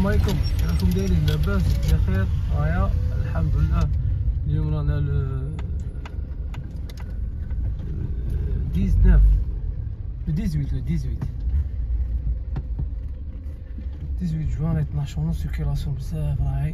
السلام عليكم، راكم دايرين لاباس بخير؟ هيا الحمد لله. اليوم رانا 19 جوان 12 سيركيلاسيون بزاف راهي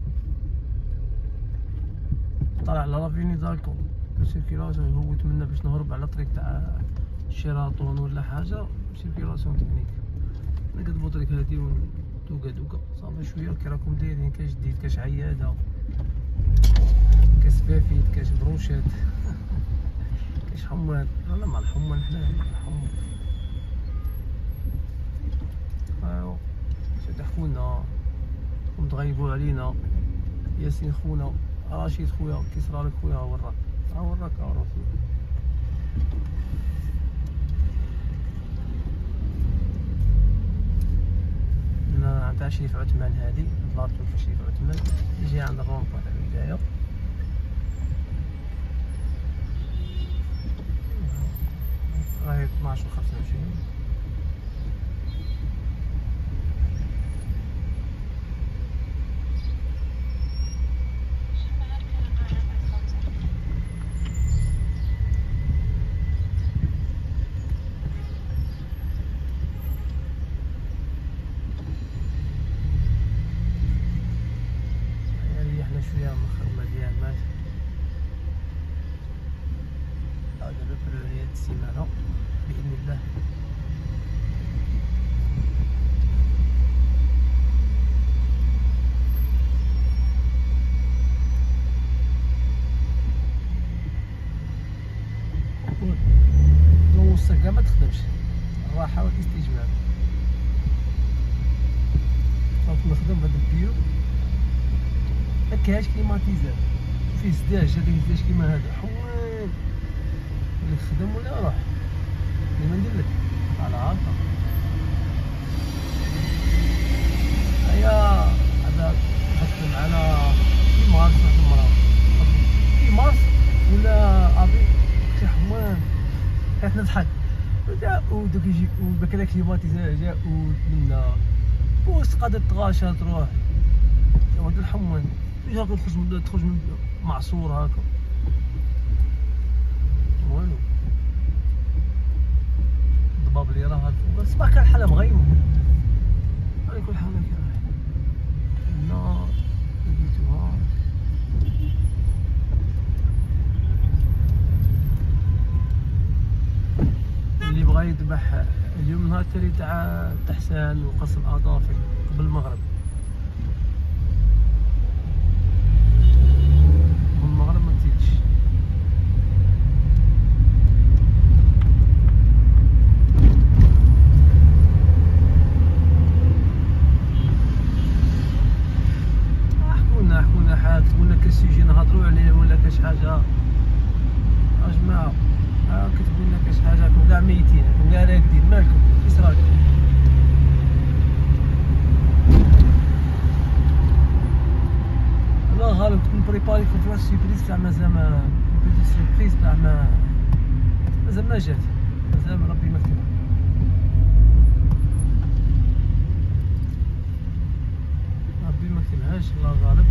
طالع على لافيني دالكو سيركيلاسيون يهوت منا باش نهرب على طريق تاع شيراطون ولا حاجه سيركيلاسيون تكنيك. نقدمو طريق هادي دوكا صافي شويه. كي راكم دايرين؟ كاش جديد؟ كاش عياده؟ كاش سبافيت؟ كاش بروشات؟ كاش حمان؟ لا مع الحمان حنايا حمان. ايوا شاد خونا ومتغيبوا علينا. ياسين خونا، رشيد خويا، كي صرالك خويا؟ وراك راسي. تاع شريف عثمان هادي لاطو في شريف عثمان يجي عند الرومبا تاع البداية. راهي 12 و 25. شويه من الخدمه ديال ماشي هذا ببرو هاد السيمانه باذن الله. نوصل كاع ما تخدمش، الراحه والاستجمام. صافي نخدم بهاد البيو مكاهاش كليماتيزار، فيه سداج. هذاك السداج كيما هذا حوان ولا خدم ولا روح كيما ندير لك على هكا. هيا هذا تخدم على في مارس في مارس ولا ابي اختي حوان كانت نضحك ودوك يجي وبكرا كليماتيزار جا ومنا وسط قادر تغاشى تروح هاد الحمان. اش هاكا تخرج من معصور هاكا والو. الضباب اللي راه الصباح كان الحاله مغيمه على كل حال. النار لقيتوها اللي بغى يذبح اليوم نهار التالي تاع حسان وقص الاظافر قبل المغرب. ولا كاش سوجي نهضروا عليه ولا كاش حاجه اجماعه كتبوا لنا كاش حاجه راكم كاع ميتين راكم كاع راقدين مالكم كي صراكم؟ لا غالب كنت نبريباري كنت واحد سيربريز تاع مازال ما سيربريز تاع مازال ما جات مازال ربي ما كتبها. ربي ما كتبهاش الله غالب.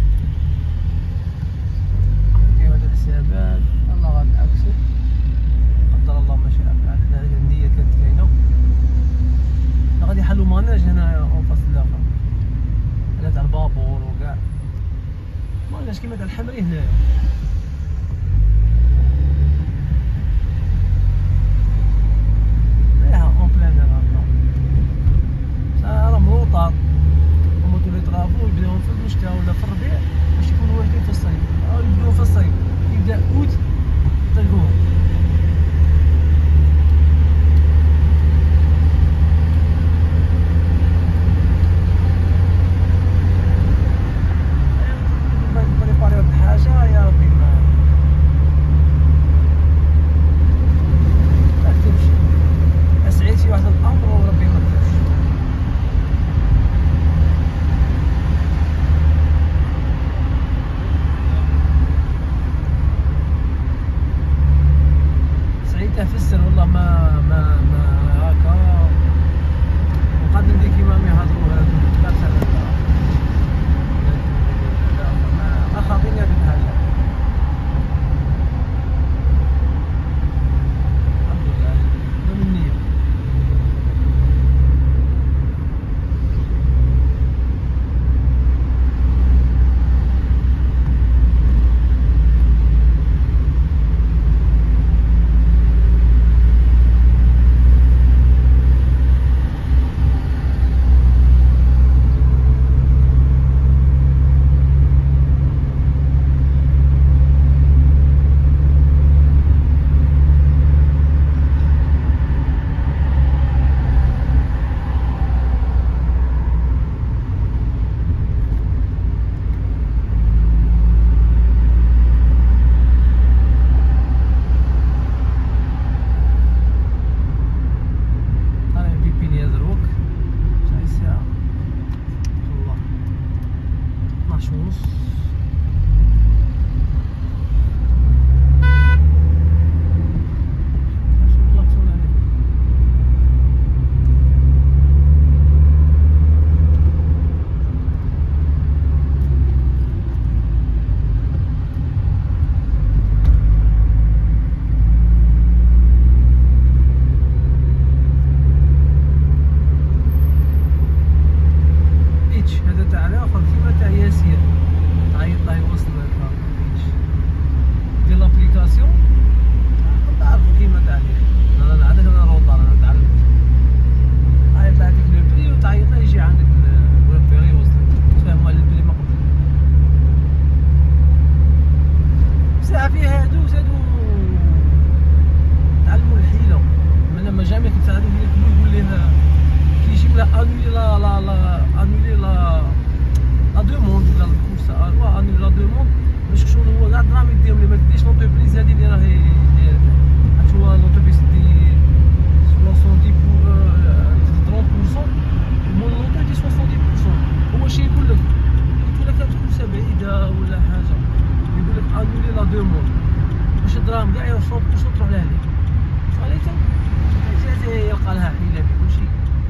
حسابات الله غادي عكسو قدر الله ما شاء فعل. حنا النية كانت كاينة غادي يحلو ماناج هنايا اون فاس الاخر على تاع البابور وكاع ماناج كيما تاع الحمري هنايا. ريحة اون بلان هكا راه مروطة وموتو لي طرافو يبداو في الشتا ولا في الربيع باش يكونوا واقفين في الصيف او يبداو في الصيف يبدا اوت يطلقوهم. بريباريو بحاجه يا ربي ما كتبش اسعيت شي واحد الامر وربي ما كتبش. ونص. هذا تاع الاخر كيما تاع ياسين، تعيط له يوصل لك دير لابليكاسيون تعرفو كيما تاع لي. انا عندك انا روطار انا تعلمت، تعيط له هذيك لو بري وتعيط له يجي عندك البري يوصلك، تفهم البري ما قبل. بصح فيه هادو زادو تعلموا الحيلة، من لما جامي كيتساعدو فيه يقول ليه كيجيب له انولي لا انولي لا دوموند ولا الكورس انولي لا دوموند باش شغل هو كاع دراهم يديهم لي ما تديش لونتربريز هادي اللي راهي حيت هو لونتربريز دي 70 30% مول لونتر دي 70%. هو شي يقول لك هاد الكورسه بعيده ولا حاجه يقول لك انولي لا دوموند باش الدراهم كاع 100% تروح لها ليك. صاليته يلقى لها حيله في كلشي.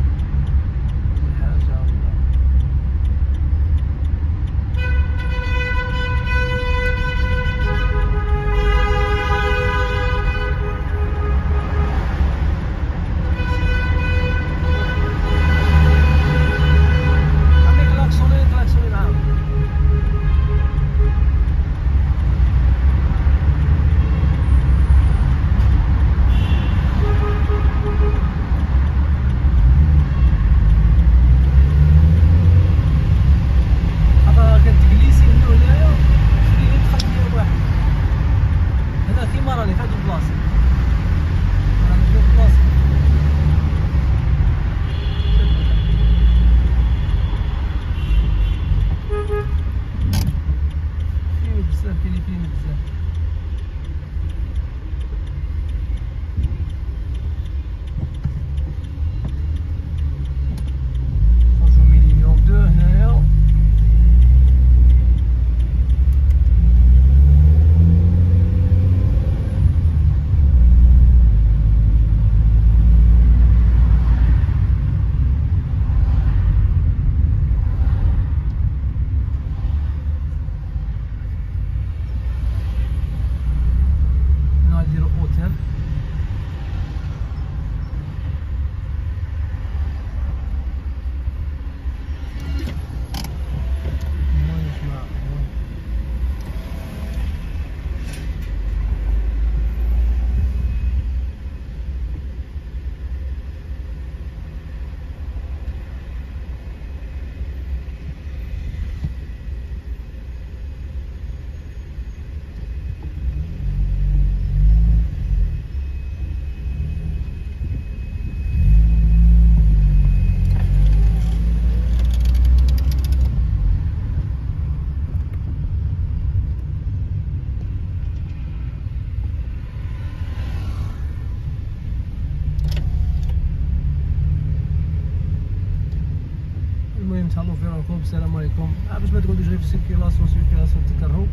تهلاو في راكم. السلام عليكم. باش ما تقعدوش غير في سيركيلاسيون تكرهوا.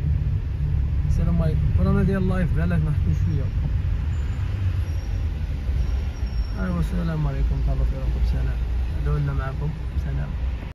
السلام عليكم. رانا ديال اللايف بالك نحكوا شويه. ايوا السلام عليكم. تهلاو في راكم. سلام. ادعوا لنا معكم. سلام.